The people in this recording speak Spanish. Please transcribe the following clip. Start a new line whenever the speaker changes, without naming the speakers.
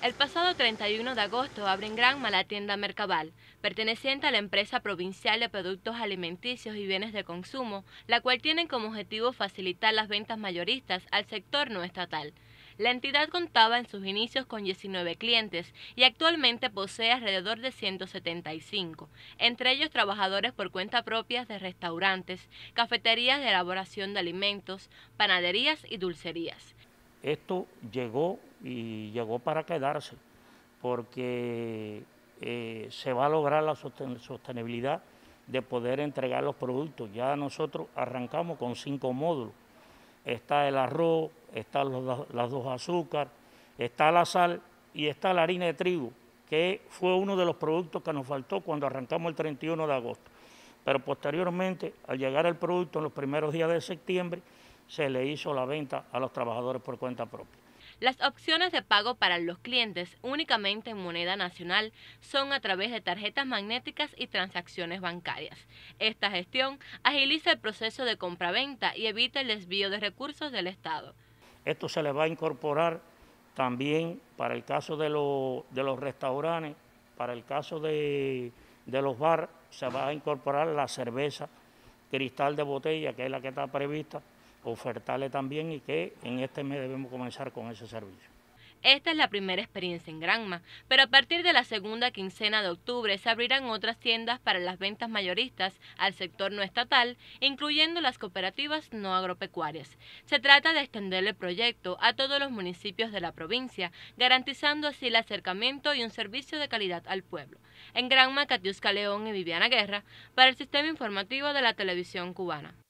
El pasado 31 de agosto abre en Granma la tienda Mercabal, perteneciente a la empresa provincial de productos alimenticios y bienes de consumo, la cual tiene como objetivo facilitar las ventas mayoristas al sector no estatal. La entidad contaba en sus inicios con 19 clientes y actualmente posee alrededor de 175, entre ellos trabajadores por cuenta propia de restaurantes, cafeterías de elaboración de alimentos, panaderías y dulcerías.
Esto llegó para quedarse, porque se va a lograr la sostenibilidad de poder entregar los productos. Ya nosotros arrancamos con 5 módulos. Está el arroz, están las 2 azúcar, está la sal y está la harina de trigo, que fue uno de los productos que nos faltó cuando arrancamos el 31 de agosto. Pero posteriormente, al llegar el producto en los primeros días de septiembre, se le hizo la venta a los trabajadores por cuenta propia.
Las opciones de pago para los clientes únicamente en moneda nacional son a través de tarjetas magnéticas y transacciones bancarias. Esta gestión agiliza el proceso de compraventa y evita el desvío de recursos del Estado.
Esto se le va a incorporar también para el caso de los restaurantes, para el caso de los bares, se va a incorporar la cerveza cristal de botella, que es la que está prevista, ofertarle también, y que en este mes debemos comenzar con ese servicio.
Esta es la primera experiencia en Granma, pero a partir de la segunda quincena de octubre se abrirán otras tiendas para las ventas mayoristas al sector no estatal, incluyendo las cooperativas no agropecuarias. Se trata de extender el proyecto a todos los municipios de la provincia, garantizando así el acercamiento y un servicio de calidad al pueblo. En Granma, Katiuska León y Viviana Guerra, para el Sistema Informativo de la Televisión Cubana.